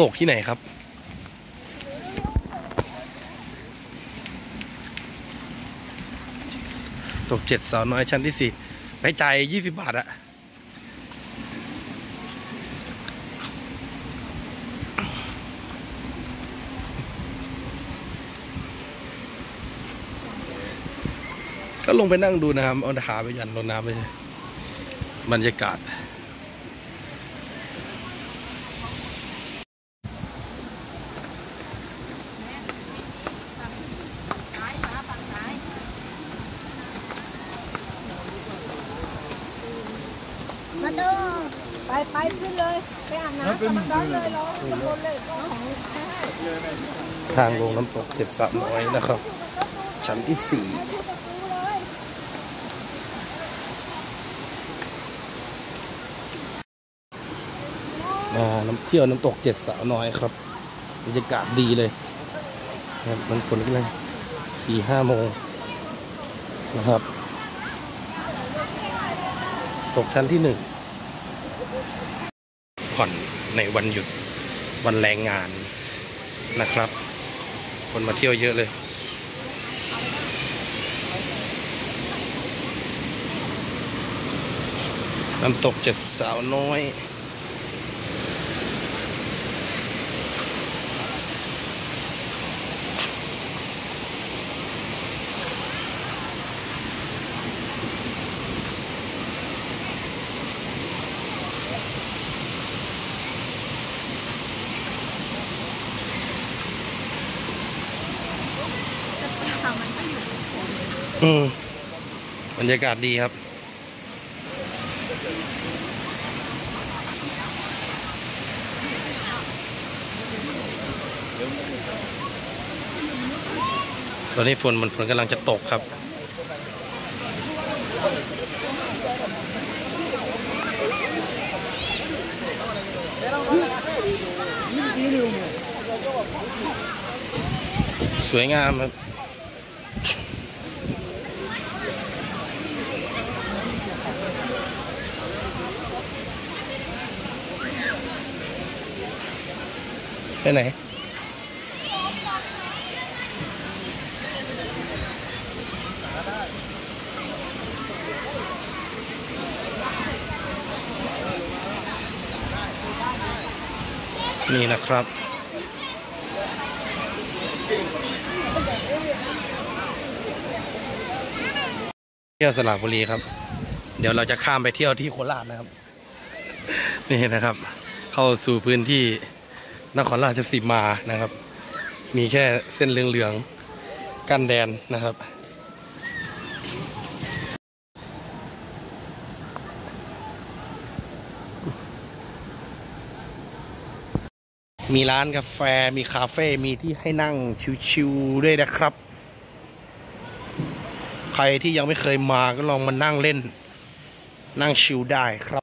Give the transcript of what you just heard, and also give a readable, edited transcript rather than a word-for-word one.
ตกที่ไหนครับตก7 สาวน้อยชั้นที่4ไปจ่าย20 บาทอะก็ลงไปนั่งดูนะครับเอาขาไปยันรดน้ำไปบรรยากาศมาดูไปขึ้นเลยไปอาบน้ำกับมันได้เลยเราจะบนเลยของทางลงน้ำตก7 สาวน้อยนะครับชั้นที่4น้ำเที่ยวน้ำตก7 สาวน้อยครับบรรยากาศดีเลยมันฝนกันเลย4-5 โมงนะครับตกชั้นที่1ผ่อนในวันหยุดวันแรงงานนะครับคนมาเที่ยวเยอะเลยน้ำตก7 สาวน้อยบรรยากาศดีครับตอนนี้ฝนกำลังจะตกครับสวยงามครับไปไหนนี่นะครับเที่ยวสระบุรีครับเดี๋ยวเราจะข้ามไปเที่ยวที่โคราชนะครับนี่นะครับเข้าสู่พื้นที่นครราชสีมานะครับมีแค่เส้นเหลืองๆกั้นแดนนะครับมีร้านกาแฟมีคาเฟ่มีที่ให้นั่งชิวๆด้วยนะครับใครที่ยังไม่เคยมาก็ลองมานั่งเล่นนั่งชิลได้ครับ